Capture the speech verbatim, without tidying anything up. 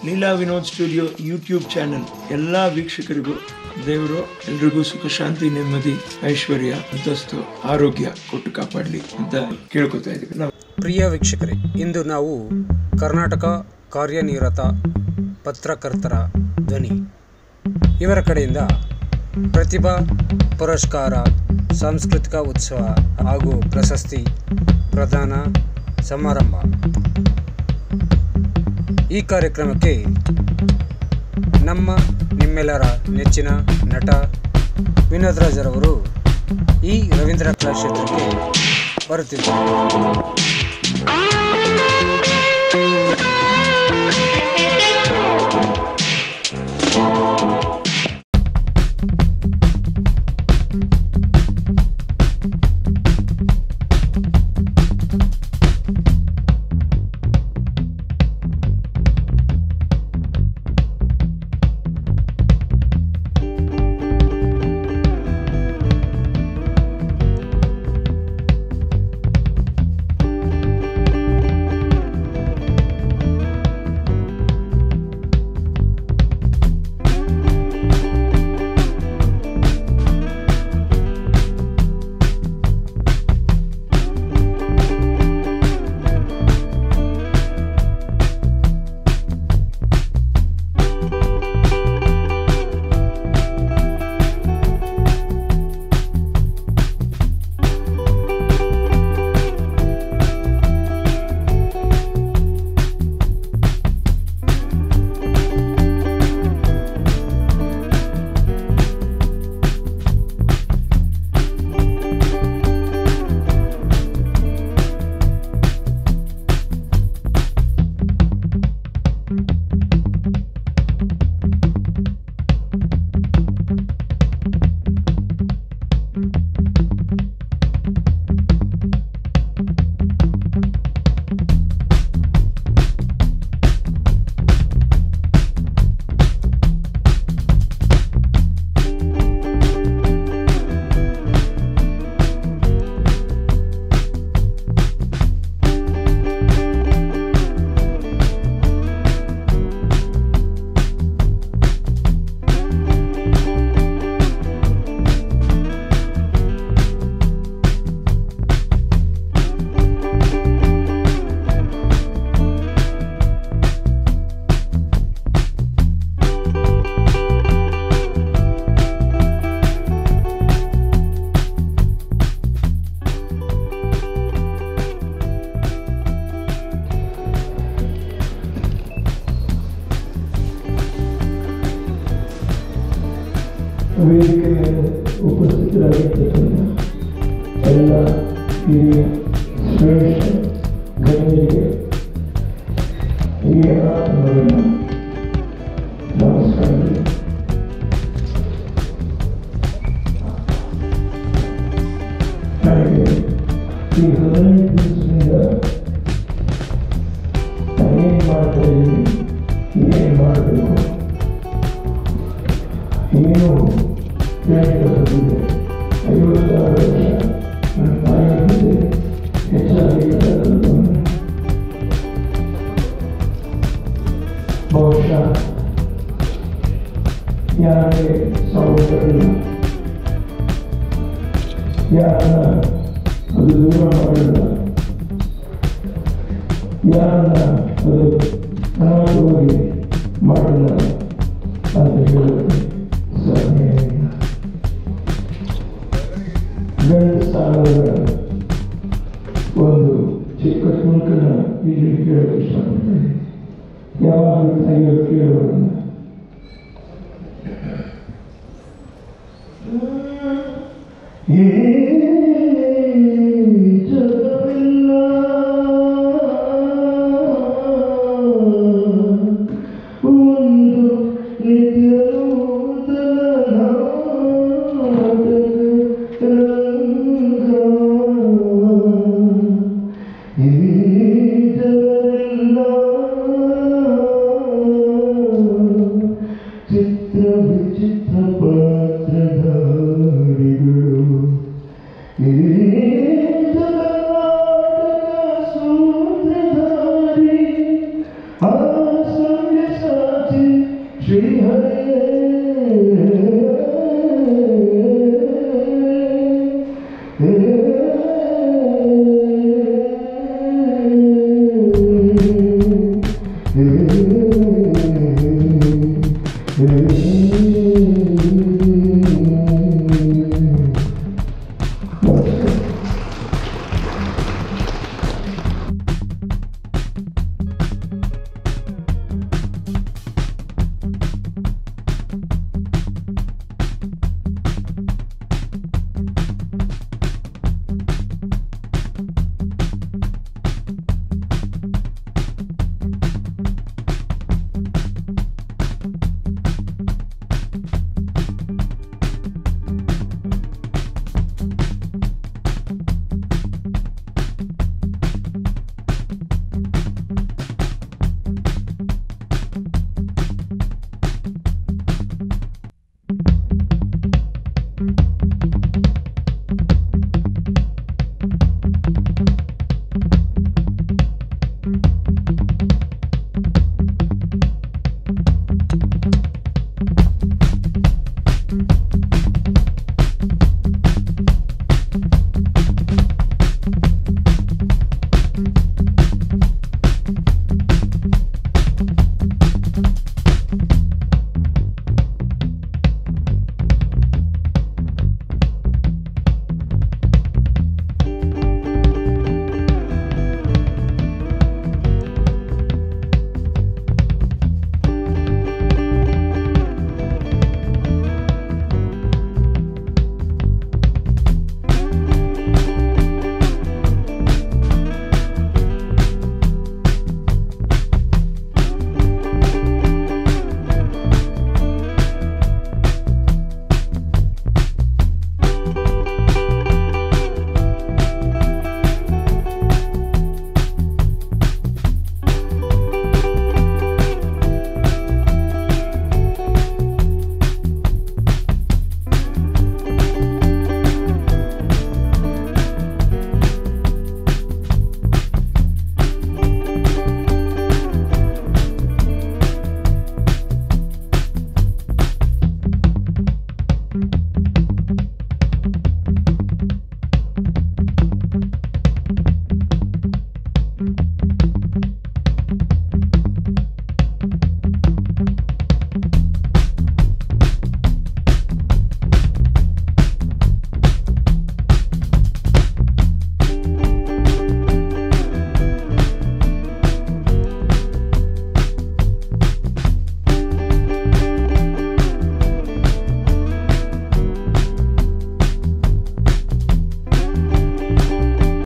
Leela Vinod studio YouTube channel ಎಲ್ಲ ವೀಕ್ಷಕರಿಗೂ ದೇವರು ಎಲ್ರಿಗೂ ಸುಖ ಶಾಂತಿ ನೆಮ್ಮದಿ ಐಶ್ವರ್ಯ ಅಂತಸ್ತು ಆರೋಗ್ಯ ಕೊಟ್ಟು ಕಾಪಾಡಲಿ ಅಂತ ಕೇಳ್ಕೊತಾ ಇದ್ದೀವಿ ನಾವು. ಪ್ರಿಯ ವೀಕ್ಷಕರೇ, ಇಂದು ನಾವು ಕರ್ನಾಟಕ ಕಾರ್ಯನಿರತ ಪತ್ರಕರ್ತರ ಧ್ವನಿ ಇವರ ಕಡೆಯಿಂದ ಪ್ರತಿಭಾ ಪುರಸ್ಕಾರ ಸಾಂಸ್ಕೃತಿಕ ಉತ್ಸವ ಹಾಗೂ ಪ್ರಶಸ್ತಿ ಪ್ರದಾನ ಸಮಾರಂಭ ಈ ಕಾರ್ಯಕ್ರಮಕ್ಕೆ ನಮ್ಮ ನಿಮ್ಮೆಲ್ಲರ ನೆಚ್ಚಿನ ನಟ ವಿನೋದ್ ರಾಜ್ರವರು ಈ ರವೀಂದ್ರ ಕಲಾಕ್ಷೇತ್ರಕ್ಕೆ ಬರುತ್ತಿದ್ದಾರೆ. ವೇದಿಕೆಯ ಉಪಸ್ಥಿತರಾಗಿರ್ತಕ್ಕಂಥ ಎಲ್ಲ ಹಿರಿಯ ಶ್ರೇಷ್ಠ ಗಣ್ಯರಿಗೆ ಹಿರಿಯ ಆತ್ಮಗಳ ನಮಸ್ಕಾರಗಳು. ನನಗೆ ಈ ಹದಿನೈದು ದಿವಸದಿಂದ ನಾನೇನು ಮಾಡ್ತಾ ಇದ್ದೀನಿ, ಏನು ಮಾಡಬೇಕು, ಏನು ಹೇಳಿದೆ. ಐವತ್ತಾರು ವರ್ಷ ನನ್ನ ತಾಯಿಯಂತೆ ಹೆಚ್ಚಾಗಿ ಬಹುಶಃ ಯಾರಿಗೆ ಸಹೋದರಿಲ್ಲ, ಯಾರನ್ನ ಅದು ದೂರ ಮಾಡಿಲ್ಲ, ಯಾರನ್ನ ಅದು ಅನಾಥವಾಗಿ ಮಾಡಿಲ್ಲ ಅಂತ ಹೇಳೋದು ಸಾಧ್ಯ ಇಲ್ಲ. ಗಂಡ ಸಾಲದ ಒಂದು ಚಿಕ್ಕ ತುಣುಕನ್ನ ಇಲ್ಲಿ ಕೇಳೋದು ಇಷ್ಟಪಡ್ತೇನೆ. ಯಾವಾಗಲೂ ತಾಯಿಗಳು ಕೇಳೋದನ್ನ Oh ಶ್ರೀ ಹರೇ Hey